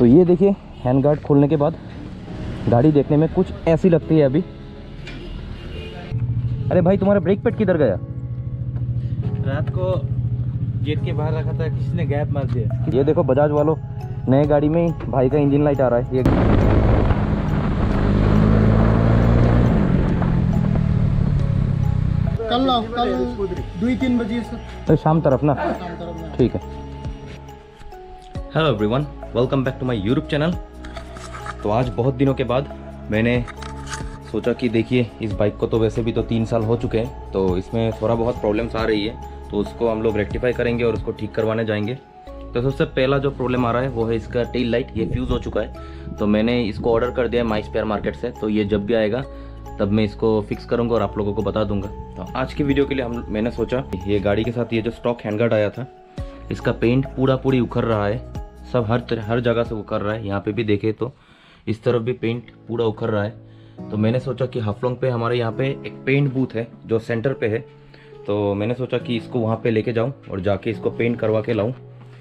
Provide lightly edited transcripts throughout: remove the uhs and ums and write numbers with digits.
तो ये देखिए हैंड गार्ड खोलने के बाद गाड़ी देखने में कुछ ऐसी लगती है अभी। अरे भाई तुम्हारा ब्रेक पैड किधर गया? रात को गेट के बाहर रखा था, किसी ने गैप मार दिया। ये देखो बजाज वालों, नए गाड़ी में ही भाई का इंजन लाइट आ रहा है। ये कल 2-3 बजे से तो शाम तरफ ना, ठीक है। Hello everyone, welcome back to my YouTube channel. तो आज बहुत दिनों के बाद मैंने सोचा कि देखिए इस बाइक को तो वैसे भी तो 3 साल हो चुके हैं, तो इसमें थोड़ा बहुत प्रॉब्लम्स आ रही है, तो उसको हम लोग रेक्टिफाई करेंगे और उसको ठीक करवाने जाएंगे। तो सबसे पहला जो प्रॉब्लम आ रहा है वो है इसका टेल लाइट, ये फ्यूज़ हो चुका है। तो मैंने इसको ऑर्डर कर दिया है माई स्पेयर मार्केट से, तो ये जब भी आएगा तब मैं इसको फिक्स करूंगा और आप लोगों को बता दूंगा। तो आज की वीडियो के लिए मैंने सोचा ये गाड़ी के साथ ये जो स्टॉक हैंडगार्ड आया था, इसका पेंट पूरी उखड़ रहा है, सब हर जगह से उखड़ रहा है। यहाँ पे भी देखे तो इस तरफ भी पेंट पूरा उखड़ रहा है। तो मैंने सोचा कि हाफलोंग पे हमारे यहाँ पे एक पेंट बूथ है जो सेंटर पे है, तो मैंने सोचा कि इसको वहाँ पे लेके जाऊँ और जाके इसको पेंट करवा के लाऊँ।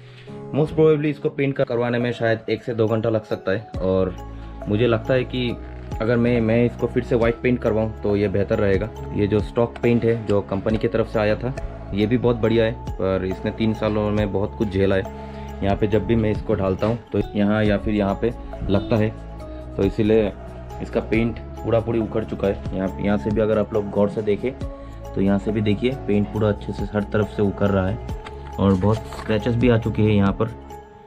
मोस्ट प्रोबेबली इसको पेंट करवाने में शायद 1 से 2 घंटा लग सकता है, और मुझे लगता है कि अगर मैं इसको फिर से वाइट पेंट करवाऊँ तो ये बेहतर रहेगा। ये जो स्टॉक पेंट है जो कंपनी की तरफ से आया था, ये भी बहुत बढ़िया है, पर इसने 3 सालों में बहुत कुछ झेला है। यहाँ पे जब भी मैं इसको ढालता हूँ तो यहाँ या फिर यहाँ पे लगता है, तो इसीलिए इसका पेंट पूरी उखड़ चुका है। यहाँ से भी अगर आप लोग गौर से देखें तो यहाँ से भी देखिए पेंट पूरा अच्छे से हर तरफ से उखड़ रहा है, और बहुत स्क्रैचेस भी आ चुके हैं यहाँ पर,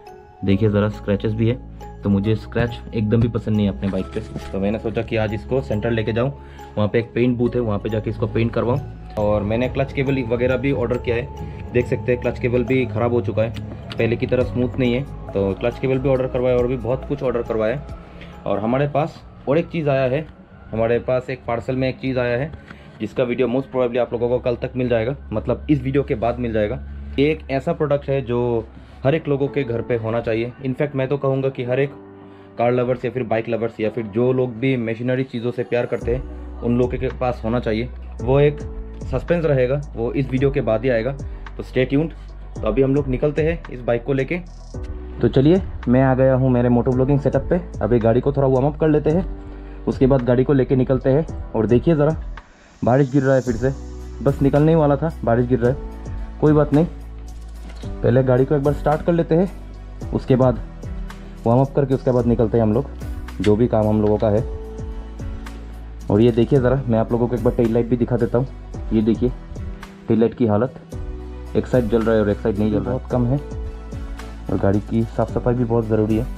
देखिए ज़रा स्क्रैचेस भी है। तो मुझे स्क्रैच एकदम भी पसंद नहीं है अपने बाइक पे, तो मैंने सोचा कि आज इसको सेंटर लेके जाऊँ, वहाँ पे एक पेंट बूथ है, वहाँ पे जाके इसको पेंट करवाऊँ। और मैंने क्लच केबल वगैरह भी ऑर्डर किया है, देख सकते हैं क्लच केबल भी ख़राब हो चुका है, पहले की तरह स्मूथ नहीं है। तो क्लच केबल भी ऑर्डर करवाया और भी बहुत कुछ ऑर्डर करवाया। और हमारे पास और एक चीज़ आया है, हमारे पास एक पार्सल में एक चीज़ आया है जिसका वीडियो मोस्ट प्रोबेबली आप लोगों को कल तक मिल जाएगा, मतलब इस वीडियो के बाद मिल जाएगा। ये एक ऐसा प्रोडक्ट है जो हर एक लोगों के घर पे होना चाहिए। इनफैक्ट मैं तो कहूँगा कि हर एक कार लवर्स या फिर बाइक लवर्स या फिर जो लोग भी मशीनरी चीज़ों से प्यार करते हैं उन लोगों के पास होना चाहिए। वो एक सस्पेंस रहेगा, वो इस वीडियो के बाद ही आएगा, तो स्टे ट्यून्ड। तो अभी हम लोग निकलते हैं इस बाइक को लेके। तो चलिए मैं आ गया हूँ मेरे मोटो व्लॉगिंग सेटअप पे। अभी गाड़ी को थोड़ा वार्म अप कर लेते हैं, उसके बाद गाड़ी को लेके निकलते हैं। और देखिए ज़रा बारिश गिर रहा है फिर से, बस निकलने ही वाला था, बारिश गिर रहा है, कोई बात नहीं। पहले गाड़ी को एक बार स्टार्ट कर लेते हैं, उसके बाद वार्म अप करके उसके बाद निकलते हैं हम लोग, जो भी काम हम लोगों का है। और ये देखिए ज़रा मैं आप लोगों को एक बार टेल लाइट भी दिखा देता हूँ। ये देखिए टेल लाइट की हालत, एक साइड जल रहा है और एक साइड नहीं जल रहा है, बहुत कम है। और गाड़ी की साफ़ सफाई भी बहुत ज़रूरी है।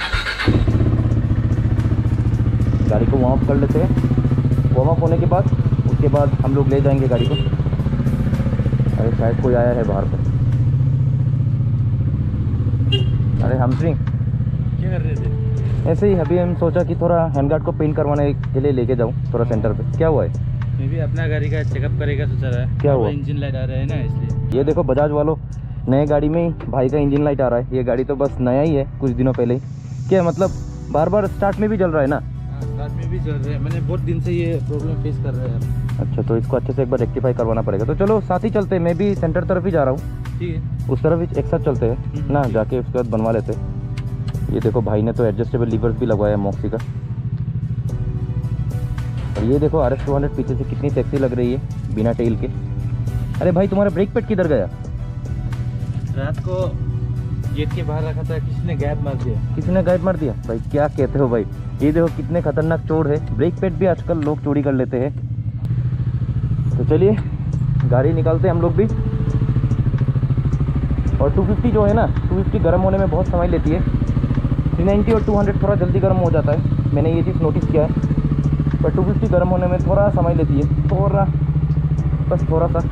गाड़ी को वार्म अप कर लेते हैं, वार्म अप होने के बाद उसके बाद हम लोग ले जाएंगे गाड़ी को। अरे शायद कोई आया है बाहर पर। अरे हम सिंह क्या कर रहे थे? ऐसे ही अभी हम सोचा कि थोड़ा हैंडगार्ड को पेंट करवाने के लिए लेके जाऊँ थोड़ा सेंटर पे। क्या हुआ है? मैं भी अपना गाड़ी का चेकअप करेगा सोचा रहा है। क्या हुआ? इंजन लाइट आ रहा है ना, इसलिए। ये देखो बजाज वालों, नए गाड़ी में ही भाई का इंजन लाइट आ रहा है। ये गाड़ी तो बस नया ही है, कुछ दिनों पहले ही। क्या मतलब बार स्टार्ट में भी जल रहा है ना? हाँ, स्टार्ट में भी चल रहा है, मैंने बहुत दिन से ये प्रॉब्लम फेस कर रहा है। अच्छा, तो इसको अच्छे से एक बार रेक्टिफाई करवाना पड़ेगा। तो चलो साथ ही चलते हैं, मैं भी सेंटर तरफ ही जा रहा हूँ, ठीक है, उस तरफ एक साथ चलते हैं ना, जाके उसके बाद बनवा लेते हैं। ये देखो भाई ने तो एडजस्टेबल लीवर्स भी लगवाया है मॉक्सी का। और ये देखो RS 200 पीछे से कितनी सेक्सी लग रही है बिना टेल के। अरे भाई तुम्हारा ब्रेक पैड किधर गया? रात को गेट के बाहर रखा था, किसी ने गैप मार दिया। किसी ने गैप मार दिया? भाई क्या कहते हो भाई, ये देखो कितने खतरनाक चोर है। ब्रेक पैड भी आजकल लोग चोरी कर लेते हैं। तो चलिए गाड़ी निकालते हैं हम लोग भी। और 250 जो है ना, 250 गर्म होने में बहुत समय लेती है। 390 और 200 थोड़ा जल्दी गर्म हो जाता है, मैंने ये चीज़ नोटिस किया है। पर 250 गर्म होने में थोड़ा समय लेती है, थोड़ा, बस थोड़ा सा।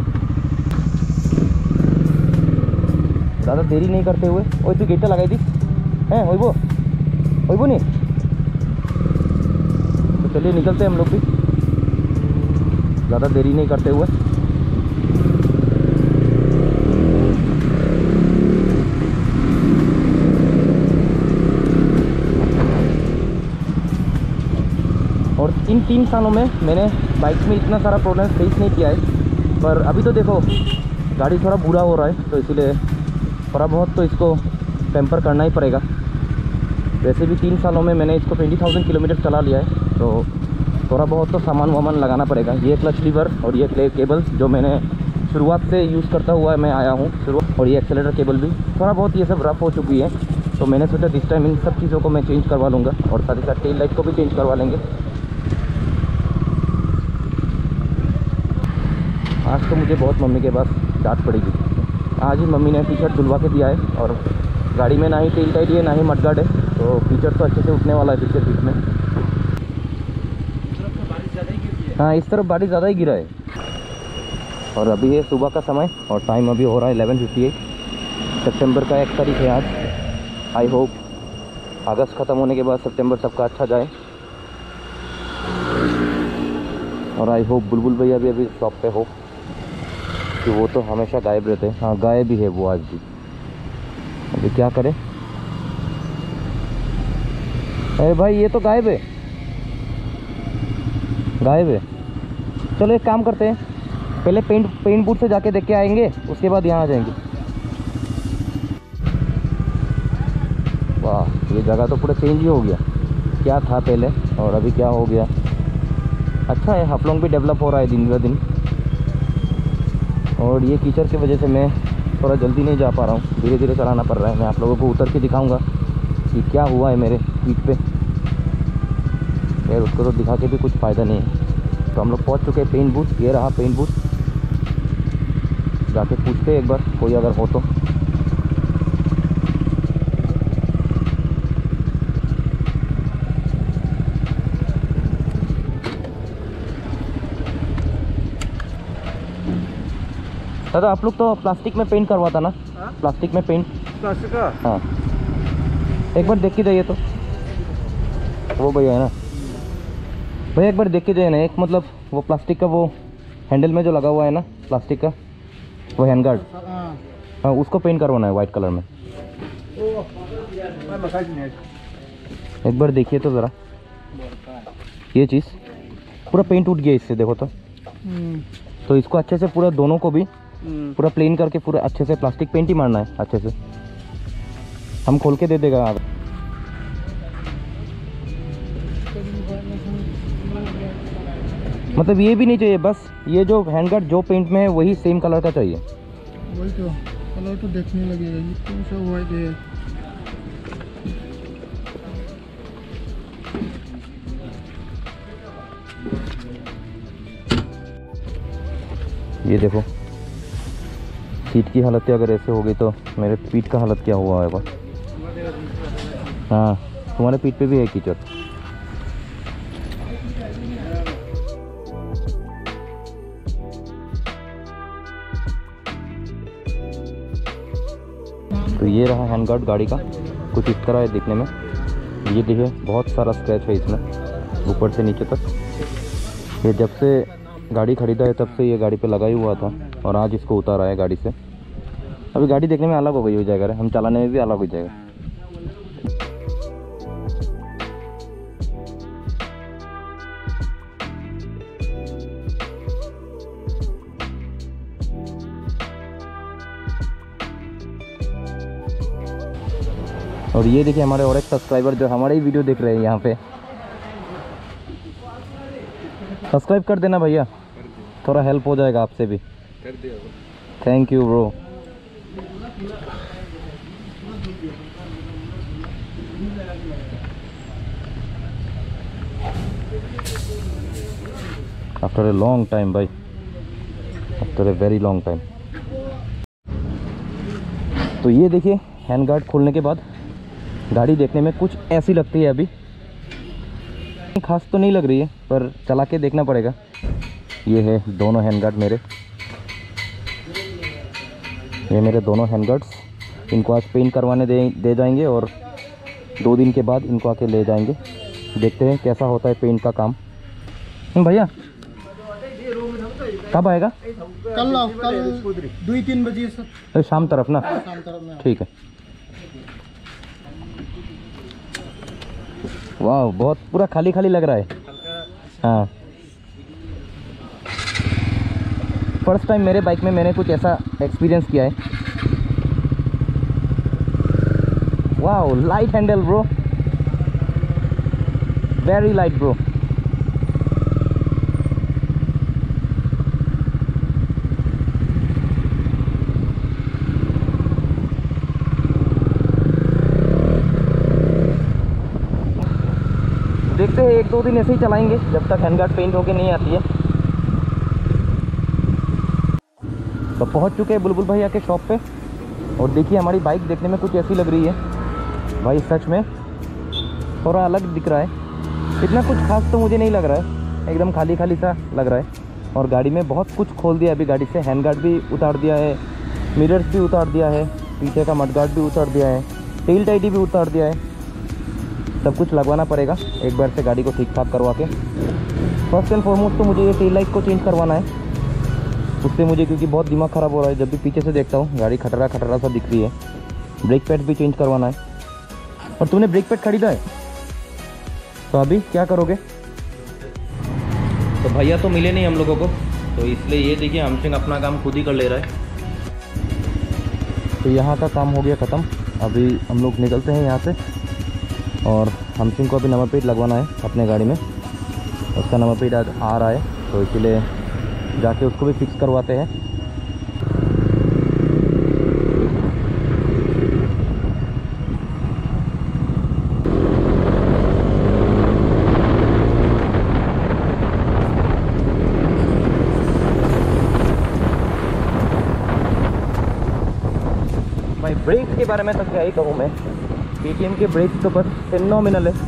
ज़्यादा देरी नहीं करते हुए। और तू गेटा लगाई थी हैं वो नहीं। तो चलिए निकलते हैं हम लोग भी, ज़्यादा देरी नहीं करते हुए। और इन 3 सालों में मैंने बाइक में इतना सारा प्रॉब्लम फेस नहीं किया है, पर अभी तो देखो गाड़ी थोड़ा बुरा हो रहा है, तो इसीलिए थोड़ा बहुत तो इसको टेम्पर करना ही पड़ेगा। वैसे भी 3 सालों में मैंने इसको 20,000 किलोमीटर चला लिया है, तो थोड़ा बहुत तो सामान वामान लगाना पड़ेगा। ये क्लच लीवर और ये केबल जो मैंने शुरुआत से यूज़ करता हुआ मैं आया हूँ और ये एक्सेलेटर केबल भी थोड़ा बहुत ये सब रफ़ हो चुकी है, तो मैंने सोचा दिस टाइम इन सब चीज़ों को मैं चेंज करवा लूँगा और साथ ही साथ टेल लाइट को भी चेंज करवा लेंगे। आज तो मुझे बहुत मम्मी के पास डांट पड़ेगी। आज ही मम्मी ने टी शर्ट धुलवा के दिया है और गाड़ी में ना ही टेल टाइट है ना ही मडगार्ड है, तो फीचर तो अच्छे से उठने वाला है पीछे सीट में। हाँ, इस तरफ बारिश ज़्यादा ही गिरा है। और अभी है सुबह का समय और टाइम अभी हो रहा है 11:58। सितंबर का 1 तारीख है आज। आई होप अगस्त ख़त्म होने के बाद सितंबर सबका अच्छा जाए। और आई होप बुलबुल भैया भी अभी शॉप पे हो, कि वो तो हमेशा गायब रहते हैं। हाँ, गायब भी है वो आज भी। अभी क्या करें? अरे भाई, ये तो गायब है, गायब है। चलो एक काम करते हैं, पहले पेंट बूथ से जाके देख के आएंगे, उसके बाद यहाँ आ जाएंगे। वाह, ये जगह तो पूरा चेंज ही हो गया। क्या था पहले और अभी क्या हो गया। अच्छा है, हाफलोंग भी डेवलप हो रहा है दिन ब दिन। और ये कीचड़ की वजह से मैं थोड़ा जल्दी नहीं जा पा रहा हूँ, धीरे धीरे चलाना पड़ रहा है। मैं आप लोगों को उतर के दिखाऊंगा कि क्या हुआ है मेरे पीठ पे। यार उसको तो दिखा के भी कुछ फ़ायदा नहीं है। तो हम लोग पहुँच चुके हैं पेंट बूथ। ये रहा पेंट बूथ, जाके पूछते एक बार कोई अगर हो तो। दादा, आप लोग तो प्लास्टिक में पेंट करवाता ना? प्लास्टिक में पेंट, प्लास्टिक का? हाँ, एक बार देख के जाइए तो। वो भैया है ना भैया, एक बार देख के जाइए ना। एक मतलब वो प्लास्टिक का वो हैंडल में जो लगा हुआ है ना प्लास्टिक का, वो हैंड गार्ड, हाँ, उसको पेंट करवाना है वाइट कलर में। एक बार देखिए तो ज़रा, ये चीज़ पूरा पेंट उठ गया इससे, देखो तो इसको अच्छे से पूरा दोनों को भी पूरा प्लेन करके पूरा अच्छे से प्लास्टिक पेंट ही मारना है अच्छे से। हम खोल के दे देगा आप। मतलब ये भी नहीं चाहिए, बस ये जो हैंडगार्ड जो पेंट में है वही सेम कलर का चाहिए। वही तो कलर तो देखने लगेगा, ये कौन सा हुआ है? ये देखो सीट की हालत अगर ऐसे हो गई तो मेरे पीठ का हालत क्या हुआ होगा। हाँ, तुम्हारे पीठ पे भी है कीचड़। तो ये रहा हैंडगार्ड गाड़ी का, कुछ इस तरह है दिखने में। ये देखिए बहुत सारा स्क्रैच है इसमें ऊपर से नीचे तक। ये जब से गाड़ी खरीदा है तब से ये गाड़ी पे लगा ही हुआ था और आज इसको उतारा है गाड़ी से। अभी गाड़ी देखने में अलग हो गई हो जाएगा, हम चलाने में भी अलग हो जाएगा। और ये देखिए हमारे और एक सब्सक्राइबर जो हमारे ही वीडियो देख रहे हैं यहाँ पे। सब्सक्राइब कर देना भैया, थोड़ा हेल्प हो जाएगा आपसे भी। कर दिया। Thank you bro. After a long time भाई, after a very long time. तो ये देखिए हैंडगार्ड खोलने के बाद गाड़ी देखने में कुछ ऐसी लगती है। अभी खास तो नहीं लग रही है पर चला के देखना पड़ेगा। ये है दोनों हैंडगार्ड मेरे, ये मेरे दोनों हैंडगार्ड्स। इनको आज पेंट करवाने दे जाएंगे और 2 दिन के बाद इनको आके ले जाएंगे। देखते हैं कैसा होता है पेंट का काम। भैया कब आएगा? कल आओ, कल 2-3 बजे से शाम तरफ ना? शाम तरफ में। ठीक है। वाह, बहुत पूरा खाली खाली लग रहा है। हाँ, फर्स्ट टाइम मेरे बाइक में मैंने कुछ ऐसा एक्सपीरियंस किया है। वाह, light handle bro, very light bro. देखते हैं 1-2 दिन ऐसे ही चलाएंगे जब तक हैंडगार्ड पेंट होके नहीं आती है। तो पहुंच चुके हैं बुलबुल भैया के शॉप पे और देखिए हमारी बाइक देखने में कुछ ऐसी लग रही है भाई, सच में थोड़ा अलग दिख रहा है। इतना कुछ खास तो मुझे नहीं लग रहा है, एकदम खाली खाली सा लग रहा है। और गाड़ी में बहुत कुछ खोल दिया अभी गाड़ी से, हैंडगार्ड भी उतार दिया है, मिरर्स भी उतार दिया है, पीछे का मडगार्ड भी उतार दिया है, टेल टाइटी भी उतार दिया है। सब कुछ लगवाना पड़ेगा एक बार से गाड़ी को ठीक ठाक करवा के। फर्स्ट एंड फॉरमोस्ट तो मुझे ये टेल लाइट को चेंज करवाना है, उससे मुझे क्योंकि बहुत दिमाग ख़राब हो रहा है। जब भी पीछे से देखता हूँ गाड़ी खटरा खटरा सा दिख रही है। ब्रेक पैड भी चेंज करवाना है। और तूने ब्रेक पैड खरीदा है तो अभी क्या करोगे? तो भैया तो मिले नहीं हम लोगों को, तो इसलिए ये देखिए हमसिंह अपना काम खुद ही कर ले रहा है। तो यहाँ का काम हो गया ख़त्म। अभी हम लोग निकलते हैं यहाँ से और हमसिंह को अभी नंबर प्लेट लगवाना है अपने गाड़ी में। उसका नंबर प्लेट आज आ रहा है तो इसीलिए जाके उसको भी फिक्स करवाते हैं। भाई ब्रेक के बारे में तो क्या ही कहूँ मैं, KTM के ब्रेक तो बस फेनोमिनल है।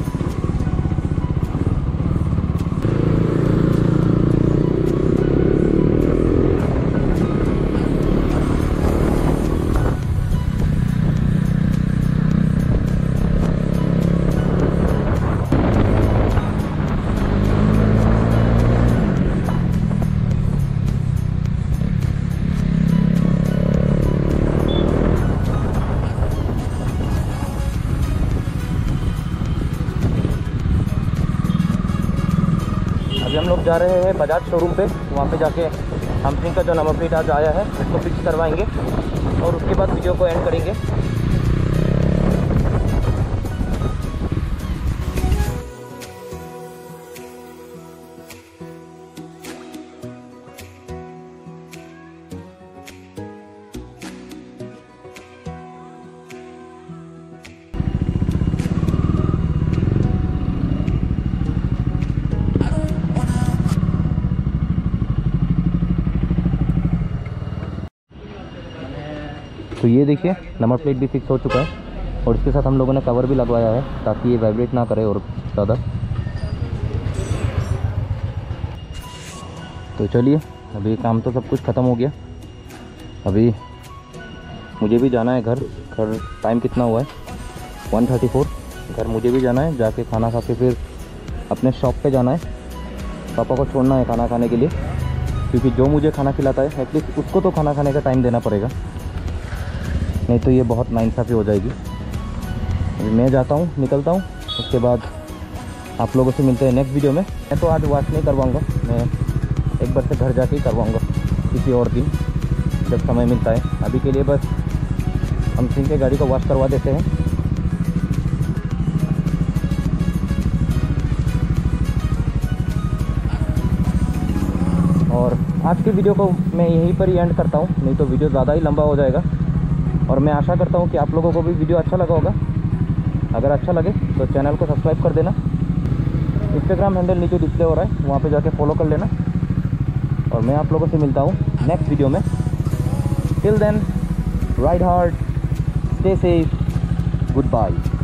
अभी हम लोग जा रहे हैं बजाज शोरूम पे, वहाँ पे जाके हमसिंह का जो नंबर प्लेट आज आया है उसको फिक्स करवाएंगे और उसके बाद वीडियो को एंड करेंगे। तो ये देखिए नंबर प्लेट भी फिक्स हो चुका है और इसके साथ हम लोगों ने कवर भी लगवाया है ताकि ये वाइब्रेट ना करे और ज़्यादा। तो चलिए अभी काम तो सब कुछ ख़त्म हो गया। अभी मुझे भी जाना है घर। टाइम कितना हुआ है? 1:34। घर मुझे भी जाना है, जाके खाना खा के फिर अपने शॉप पे जाना है। पापा को छोड़ना है खाना खाने के लिए, क्योंकि जो मुझे खाना खिलाता है एटलीस्ट उसको तो खाना खाने का टाइम देना पड़ेगा, नहीं तो ये बहुत नाइंसाफ़ी हो जाएगी। अभी मैं जाता हूँ, निकलता हूँ, उसके बाद आप लोगों से मिलते हैं नेक्स्ट वीडियो में। मैं तो आज वॉश नहीं करवाऊँगा, मैं एक बार से घर जाके ही करवाऊँगा किसी और दिन जब समय मिलता है। अभी के लिए बस हमसिंह के गाड़ी को वॉश करवा देते हैं। और आज की वीडियो को मैं यहीं पर ही एंड करता हूँ, नहीं तो वीडियो ज़्यादा ही लंबा हो जाएगा। और मैं आशा करता हूँ कि आप लोगों को भी वीडियो अच्छा लगा होगा। अगर अच्छा लगे तो चैनल को सब्सक्राइब कर देना। इंस्टाग्राम हैंडल नीचे डिस्प्ले हो रहा है, वहाँ पे जाके फॉलो कर लेना। और मैं आप लोगों से मिलता हूँ नेक्स्ट वीडियो में। Till then, ride hard, stay safe, good bye.